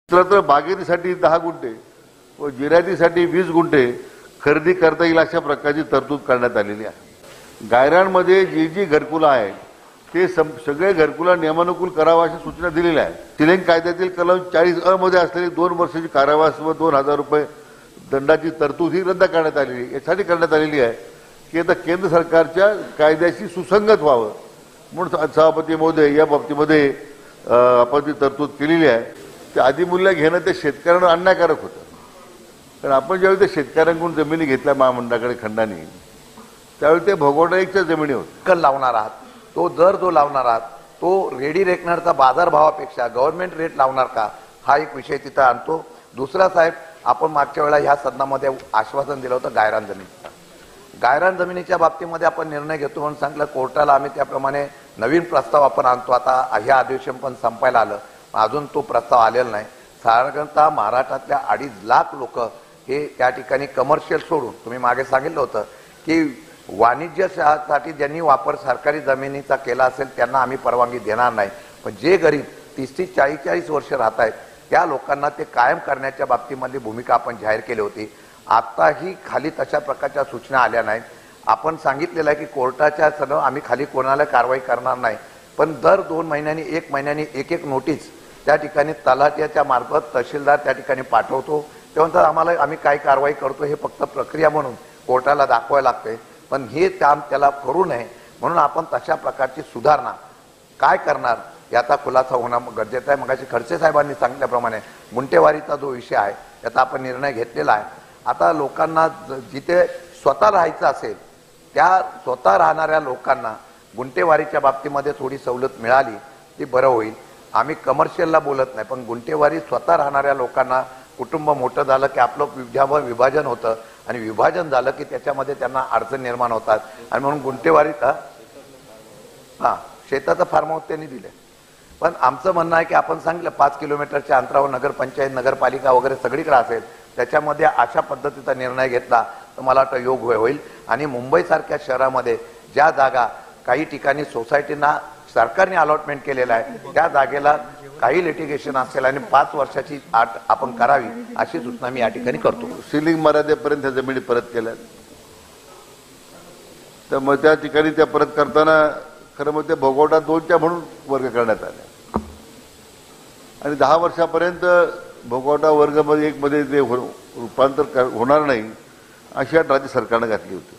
तर बागेतीसाठी 10 गुंठे व जिरायतीसाठी 20 गुंठे खरेदी करता येईल अशा प्रकारची तरतूद करण्यात आलेली आहे। गायरानमध्ये जी घरकुलं आहेत ते सगळे घरकुलं नियमानुकूल करावा अशी सूचना दिलेल्या आहेत। शिलिंग कायद्यातील कलम 40 अ मध्ये असलेली 2 वर्षाची कारावास व 2000 रुपये दंडाची तरतूद ही रद्द करण्यात आलेली आहे। यासाठी करण्यात आलेली आहे की आता केंद्र सरकारच्या कायद्याशी सुसंगत व्हावं म्हणून सभापती महोदय या बाबतीमध्ये आपण जी तरतूद केलेली आहे ते अधिमूल्य घेणं ते शेतकऱ्यांना अन्यायकारक होतं। कारण आपण ज्यावेळी ते शेतकऱ्यांकडून जमिनी घेतल्या महामंडळाकडे खंडाने त्यावेळी ते भोगवटाईच्या जमिनी होत्या। कर लावणार आहात तो दर जो लावणार आहात तो रेडी रेकनरचा बाजारभावापेक्षा गव्हर्नमेंट रेट लावणार का हा एक विषय तिथं आणतो। दुसरा साहेब आपण मागच्या वेळेला ह्या सदनामध्ये आश्वासन दिलं होतं गायरान जमिनीचं। गायरान जमिनीच्या बाबतीमध्ये आपण निर्णय घेतो म्हणून सांगितलं कोर्टाला आम्ही त्याप्रमाणे नवीन प्रस्ताव आपण आणतो। आता हे अधिवेशन पण संपायला आलं अजून तो प्रस्ताव आलेला नाही। साधारणतः महाराष्ट्रातल्या 2.5 लाख लोक हे त्या ठिकाणी कमर्शियल सोडून तुम्ही मागे सांगितलं होतं की वाणिज्यासाठी ज्यांनी वापर सरकारी जमिनीचा केला असेल त्यांना आम्ही परवानगी देणार नाही, पण जे गरीब 30 ते 40 वर्ष राहत आहेत त्या लोकांना ते कायम करण्याच्या बाबतीमधली भूमिका आपण जाहीर केली होती। आताही खाली तशा प्रकारच्या सूचना आल्या नाहीत। आपण सांगितलेलं आहे की कोर्टाच्या सह आम्ही खाली कोणाला कारवाई करणार नाही, पण दर 2 महिन्यांनी 1 महिन्यांनी एक नोटीस त्या ठिकाणी तलाट्याच्या मार्फत तहसीलदार त्या ठिकाणी पाठवतो। त्यानंतर आम्हाला आम्ही काय कारवाई करतो हे फक्त प्रक्रिया म्हणून कोर्टाला दाखवायला लागते, पण हे काम त्याला करू नये म्हणून आपण तशा प्रकारची सुधारणा काय करणार याचा खुलासा होणं गरजेचं आहे। मगाशी खडसे साहेबांनी सांगितल्याप्रमाणे गुंठेवारीचा जो विषय आहे त्याचा आपण निर्णय घेतलेला आहे। आता लोकांना जिथे स्वतः राहायचं असेल त्या स्वतः राहणाऱ्या लोकांना गुंठेवारीच्या बाबतीमध्ये थोडी सवलत मिळाली ती बरं होईल। आम्ही कमर्शियलला बोलत नाही, पण गुंठेवारी स्वतः राहणाऱ्या लोकांना कुटुंब मोठं झालं की आपलं विभाजन होतं आणि विभाजन झालं की त्याच्यामध्ये त्यांना अडचण निर्माण होतात आणि म्हणून गुंठेवारीत शेताचं फार्म हाऊस त्यांनी दिले। पण आमचं म्हणणं आहे की आपण सांगितलं 5 किलोमीटरच्या अंतरावर नगरपंचायत नगरपालिका वगैरे सगळीकडे असेल त्याच्यामध्ये अशा पद्धतीचा निर्णय घेतला तर मला वाटतं योग होईल। आणि मुंबईसारख्या शहरामध्ये ज्या जागा काही ठिकाणी सोसायटींना सरकारने अलॉटमेंट केलेला आहे त्या जागेला काही लिटिगेशन असेल आणि 5 वर्षाची अट आपण करावी अशी सूचना मी या ठिकाणी करतो। सिलिंग मर्यादेपर्यंत जमिनी परत केल्या तर मग त्या ठिकाणी त्या परत करताना खरं मग ते भोगवटा 2च्या म्हणून वर्ग करण्यात आले आणि 10 वर्षापर्यंत भोगवटा वर्ग मध्ये 1 मध्ये ते रूपांतर होणार नाही अशी अट राज्य सरकारने घातली होती।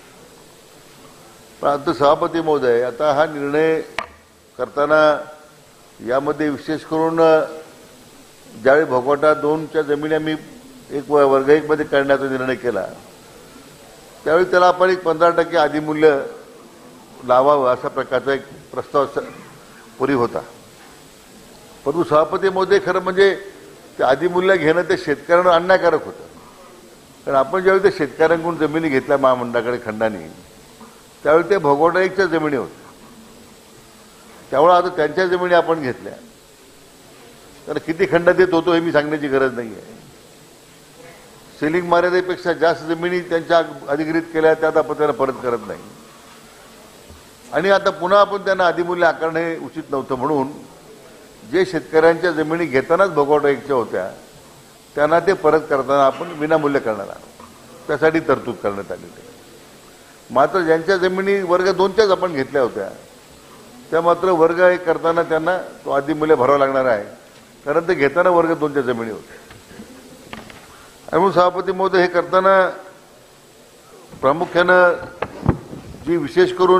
पण आता सभापती महोदय आता हा निर्णय करताना यामध्ये विशेष करून ज्यावेळी भोगवटा 2च्या जमिनी आम्ही वर्ग 1 मध्ये करण्याचा निर्णय केला त्यावेळी त्याला आपण एक 15% अधिमूल्य लावावं अशा प्रकारचा एक प्रस्ताव पूर्वी होता। परंतु सभापती महोदय खरं म्हणजे ते अधिमूल्य घेणं ते शेतकऱ्यांना अन्यायकारक होतं। कारण आपण ज्यावेळी ते शेतकऱ्यांकडून जमिनी घेतल्या महामंडळाकडे खंडाने त्यावेळी ते भोगवटाईच्या जमिनी होत्या, त्यामुळे आता त्यांच्या जमिनी आपण घेतल्या तर किती खंड देत होतो हे मी सांगण्याची गरज नाही आहे। सिलिंग मर्यादेपेक्षा जास्त जमिनी त्यांच्या अधिग्रहित केल्या त्यात आपण त्यांना परत करत नाही आणि आता पुन्हा आपण त्यांना अधिमूल्य आकारणे उचित नव्हतं म्हणून जे शेतकऱ्यांच्या जमिनी घेतानाच भोगवटाईच्या होत्या त्यांना ते परत करताना आपण विनामूल्य करणार आहोत, त्यासाठी तरतूद करण्यात आलेली आहे। मात्र ज्यांच्या जमिनी वर्ग 2च्याच आपण घेतल्या होत्या त्या मात्र वर्ग 1 करताना त्यांना तो अधिमूल्य भरावं लागणार आहे, कारण ते घेताना वर्ग 2च्या जमिनी होत्या। आणि म्हणून सभापती महोदय हे करताना प्रामुख्यानं जी विशेष करून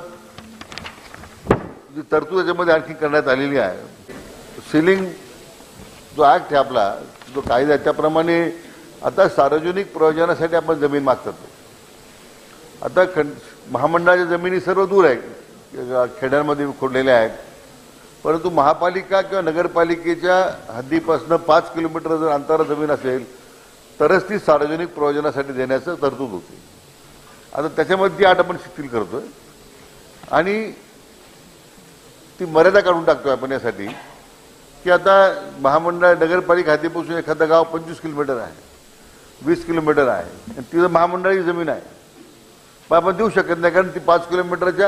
जी तरतूद याच्यामध्ये आणखी करण्यात आलेली आहे सिलिंग जो ऍक्ट आहे आपला जो कायदा त्याप्रमाणे आता सार्वजनिक प्रयोजनासाठी आपण जमीन मागतात। आता महामंडळाच्या जमिनी सर्व दूर आहेत, खेड्यांमध्ये खोडलेल्या आहेत, परंतु महापालिका किंवा नगरपालिकेच्या हद्दीपासून 5 किलोमीटर जर अंतरावर जमीन असेल तरच ती सार्वजनिक प्रयोजनासाठी देण्याचं तरतूद होते। आता त्याच्यामध्ये ती अट आपण शिथिल करतोय आणि ती मर्यादा काढून टाकतोय आपण यासाठी की आता महामंडळ नगरपालिका हद्दीपासून एखादं गाव 25 किलोमीटर आहे, 20 किलोमीटर आहे आणि तिथं महामंडळाची जमीन आहे, पण आपण देऊ शकत नाही कारण ती 5 किलोमीटरच्या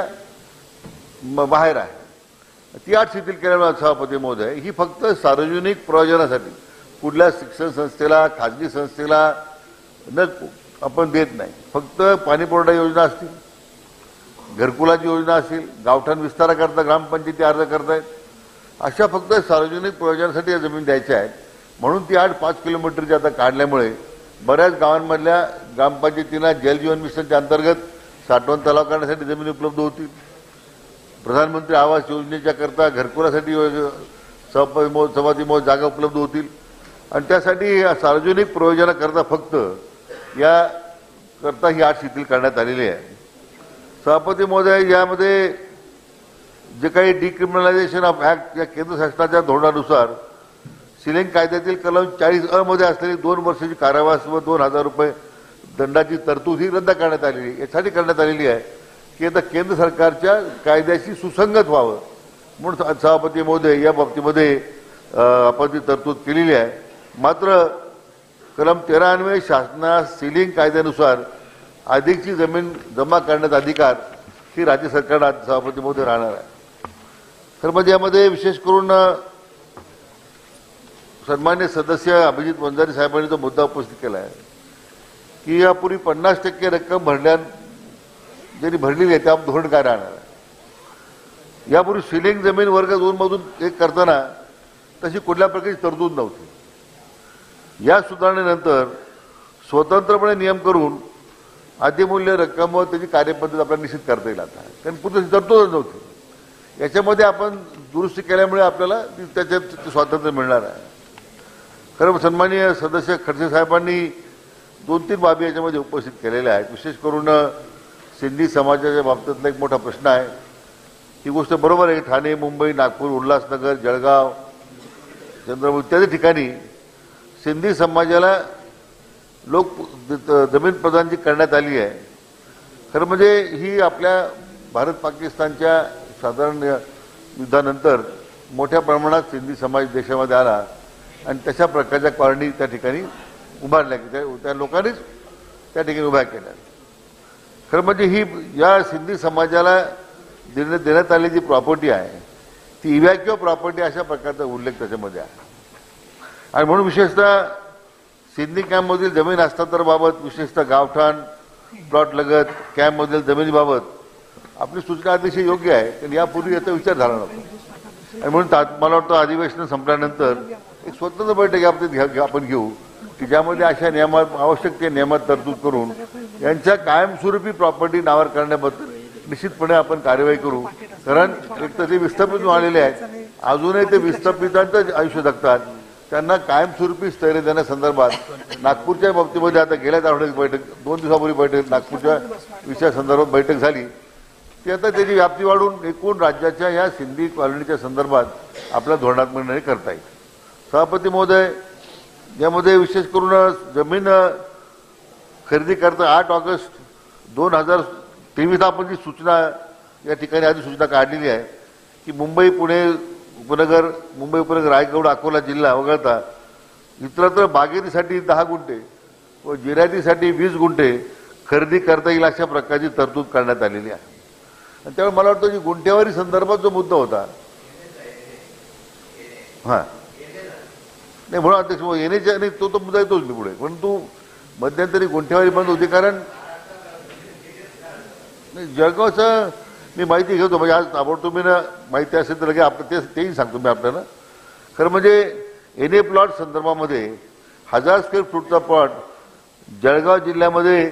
बाहेर आहे। ती अट शिथिल केल्यामुळे सभापती महोदय ही फक्त सार्वजनिक प्रयोजनासाठी कुठल्या शिक्षण संस्थेला, खाजगी संस्थेला न आपण देत नाही. फक्त पाणी पुरवठा योजना असतील, घरकुलाची योजना असेल, गावठाण विस्ताराकरता ग्रामपंचायती अर्ज करतायत, अशा फक्त सार्वजनिक प्रयोजनासाठी या जमीन द्यायच्या आहेत. म्हणून ती 8-5 किलोमीटरची आता काढल्यामुळे बऱ्याच गावांमधल्या ग्रामपंचायतींना जलजीवन मिशनच्या अंतर्गत साठवण तलाव करण्यासाठी जमीन उपलब्ध होतील. प्रधानमंत्री आवास योजनेच्या करता घरकुलासाठी सभाती जागा उपलब्ध होतील. आणि त्यासाठी सार्वजनिक प्रयोजनाकरता फक्त या करता ही अट शिथिल करण्यात आलेली आहे. सभापती महोदय, यामध्ये जे काही डिक्रिमिनलायझेशन ऑफ ऍक्ट या केंद्र शासनाच्या धोरणानुसार सिलिंग कायद्यातील कलम 40A मध्ये असलेली 2 वर्षाची कारावास व 2,000 रुपये दंडाची तरतूद ही रद्द करण्यात आलेली आहे. यासाठी करण्यात आलेली आहे की आता केंद्र सरकारच्या कायद्याशी सुसंगत व्हावं म्हणून सभापती महोदय या बाबतीमध्ये आपण ती तरतूद केलेली आहे. मात्र कलम 13 अन्वये शासनास सिलिंग कायद्यानुसार अधिकची जमीन जमा करण्याचा अधिकार ही राज्य सरकारला सभापती महोदय राहणार आहे. तर म्हणजे यामध्ये विशेष करून सन्मान्य सदस्य अभिजित वंजारी साहेबांनी जो मुद्दा उपस्थित केला आहे की यापूर्वी 50% रक्कम ज्यांनी भरलेली आहे त्या धोरण काय राहणार आहे. यापूर्वी सिलिंग जमीन वर्ग 2 मधून एक करताना तशी कुठल्या प्रकारची तरतूद नव्हती. या सुधारणेनंतर स्वतंत्रपणे नियम करून अधिमूल्य रक्कम व त्याची कार्यपद्धत आपल्याला निश्चित करता येईल आता, कारण पूर्ण तरतूदच नव्हती. याच्यामध्ये आपण दुरुस्ती केल्यामुळे आपल्याला त्याच्यात स्वातंत्र्य मिळणार आहे. खरं सन्माननीय सदस्य खडसे साहेबांनी 2-3 बाबी याच्यामध्ये उपस्थित केलेल्या आहेत. विशेष करून सिंधी समाजाच्या बाबतीतला एक मोठा प्रश्न आहे. ही गोष्ट बरोबर आहे. ठाणे, मुंबई, नागपूर, उल्हासनगर, जळगाव, चंद्रपूर इत्यादी ठिकाणी सिंधी समाजाला जमीन प्रदान जी करण्यात आली आहे. खरं म्हणजे ही आपल्या भारत पाकिस्तानच्या साधारण युद्धानंतर मोठ्या प्रमाणात सिंधी समाज देशामध्ये आला आणि तशा प्रकारच्या कॉलनी त्या ठिकाणी उभारल्या की त्या लोकांनीच त्या ठिकाणी उभ्या केल्या. खरं म्हणजे ही या सिंधी समाजाला देण्यात आलेली जी प्रॉपर्टी आहे ती इव्हॅक्युअ प्रॉपर्टी अशा प्रकारचा उल्लेख त्याच्यामध्ये आहे. आणि म्हणून विशेषतः सिंधी कॅम्पमधील जमीन हस्तांतराबाबत, विशेषतः गावठाण प्लॉट लगत कॅम्पमधील जमिनीबाबत आपली सूचना अतिशय योग्य आहे, कारण यापूर्वी याचा विचार झाला नव्हता. आणि म्हणून मला वाटतं अधिवेशन संपल्यानंतर एक स्वतंत्र बैठक आपण घेऊ की ज्यामध्ये अशा नियमात आवश्यक त्या नियमात तरतूद करून यांच्या कायमस्वरूपी प्रॉपर्टी नावावर करण्याबद्दल निश्चितपणे आपण कार्यवाही करू. कारण एक तर ते विस्थापित आलेले आहेत, अजूनही ते विस्थापितांचं आयुष्य जगतात, त्यांना कायमस्वरूपी स्थैर्य देण्यासंदर्भात नागपूरच्या बाबतीमध्ये आता गेल्याच आठवड्यात बैठक 2 दिवसापूर्वी बैठक नागपूरच्या विषयासंदर्भात बैठक झाली. ती आता त्याची व्याप्ती वाढून एकूण राज्याच्या या सिंधी कॉलनीच्या संदर्भात आपल्या धोरणात्मक निर्णय करता येईल. सभापती महोदय, यामध्ये विशेष करून जमीन खरेदी करता 8 ऑगस्ट 2023 आपण जी सूचना या ठिकाणी आधी सूचना काढलेली आहे की मुंबई उपनगर रायगड अकोला जिल्हा वगळता इतरत्र बागेतीसाठी 10 गुंठे व जिरायतीसाठी 20 गुंठे खरेदी करता येईल अशा प्रकारची तरतूद करण्यात आलेली आहे. आणि त्यामुळे मला वाटतं की गुंठेवारी संदर्भात जो मुद्दा होता नाही म्हणून अध्यक्ष येण्याच्या नाही तो मुद्दा येतोच मी पुढे, परंतु मध्यंतरी गुंठेवारी बंद होती. कारण जळगावचं मी माहिती घेतो, म्हणजे आज ताबडतोब माहिती असेल तर लगे तेही सांगतो मी आपल्याला. खरं म्हणजे एनए प्लॉट संदर्भामध्ये 1000 स्क्वेअर फूटचा प्लॉट जळगाव जिल्ह्यामध्ये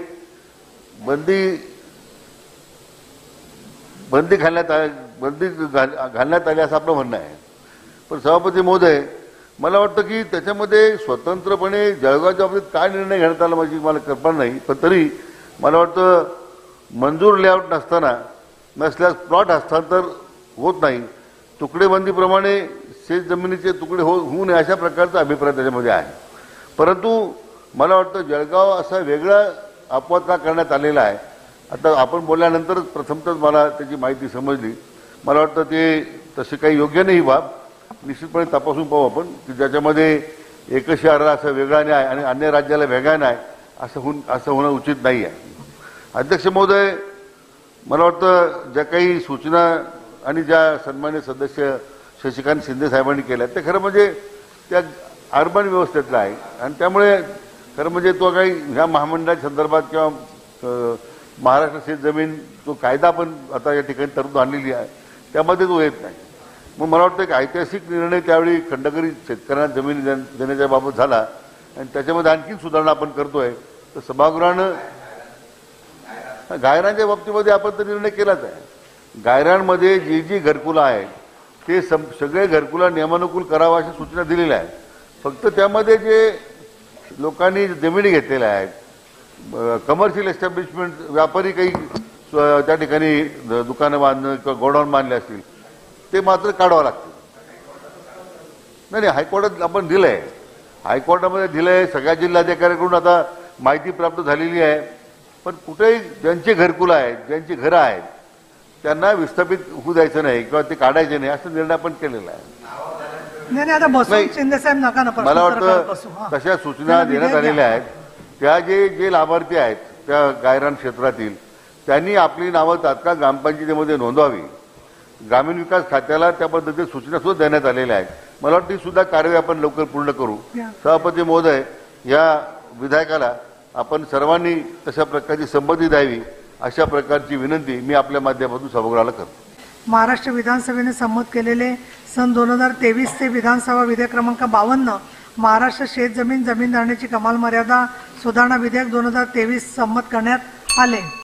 बंदी घालण्यात आली असं आपलं म्हणणं आहे. पण सभापती महोदय, मला वाटतं की त्याच्यामध्ये स्वतंत्रपणे जळगावच्या बाबतीत काय निर्णय घेण्यात आला माझी मला कल्पना नाही. पण तरी मला वाटतं मंजूर लेआउट नसल्यास प्लॉट हस्तांतर होत नाही, तुकडेबंदीप्रमाणे शेत जमिनीचे तुकडे होऊ नये अशा प्रकारचा अभिप्राय त्याच्यामध्ये आहे. परंतु मला वाटतं जळगाव असा वेगळा अपवाद का करण्यात आलेला आहे. आता आपण बोलल्यानंतर प्रथमतच मला त्याची माहिती समजली. मला वाटतं ते तसे काही योग्य नाही. बाब निश्चितपणे तपासून पाहू आपण की ज्याच्यामध्ये एकच शहराला असं वेगळा न्याय आणि अन्य राज्याला वेगळा न्याय असं होणं उचित नाही आहे. अध्यक्ष महोदय, मला वाटतं ज्या काही सूचना आणि ज्या सन्मान्य सदस्य शशिकांत शिंदे साहेबांनी केल्या ते खरं म्हणजे त्या अर्बन व्यवस्थेतला आहे आणि त्यामुळे खरं म्हणजे तो काही ह्या महामंडळाच्या संदर्भात किंवा महाराष्ट्र शेत जमीन जो कायदा पण आता या ठिकाणी तरतूद आणलेली आहे त्यामध्ये तो येत नाही. मग मला वाटतं की ऐतिहासिक निर्णय त्यावेळी खंडकरी शेतकऱ्यांना जमीन देण्याच्या बाबत झाला आणि त्याच्यामध्ये आणखी सुधारणा आपण करतोय. तर सभागृहानं गायरांच्या बाबतीमध्ये आपण तर निर्णय केलाच आहे. गायरांमध्ये जी घरकुलं आहेत ते सगळे घरकुला नियमानुकूल करावं अशा सूचना दिलेल्या आहेत. फक्त त्यामध्ये जे लोकांनी जमिनी घेतलेल्या आहेत कमर्शियल एस्टॅब्लिशमेंट व्यापारी काही त्या ठिकाणी दुकानं बांधणं किंवा गोडाऊन बांधले असतील ते मात्र काढावं लागतं. नाही हायकोर्टात आपण दिलंय, हायकोर्टामध्ये दिलंय, सगळ्या जिल्हाधिकाऱ्यांकडून आता माहिती प्राप्त झालेली आहे. पण कुठेही ज्यांची घरकुलं आहेत ज्यांची घरं आहेत त्यांना विस्थापित होऊ द्यायचं नाही किंवा ते काढायचे नाही असा निर्णय आपण केलेला आहे. नाही आता बसून शिंदे साहेब नका ना प्रश्न मला सरकार वाटतं बसू. हां. तशा सूचना देण्यात आलेल्या आहेत. त्या जे लाभार्थी आहेत त्या गायरान क्षेत्रातील त्यांनी आपली नावं तात्काळ ग्रामपंचायतीमध्ये नोंदवावी. ग्रामीण विकास खात्याला त्या पद्धतीने सूचना सुद्धा देण्यात आलेल्या आहेत. मला वाटतं ही सुद्धा कार्यवाही आपण लवकर पूर्ण करू. सभापती महोदय, या विधायकाला आपण सर्वांनी तशा प्रकारची संमती द्यावी अशा प्रकारची विनंती मी आपल्या माध्यमातून सभागृहाला करतो. महाराष्ट्र विधानसभेने संमत केलेले सन 2023 चे विधानसभा विधेयक क्रमांक 52 महाराष्ट्र शेत जमीन धारण्याची कमाल मर्यादा सुधारणा विधेयक 2023 संमत करण्यात आले.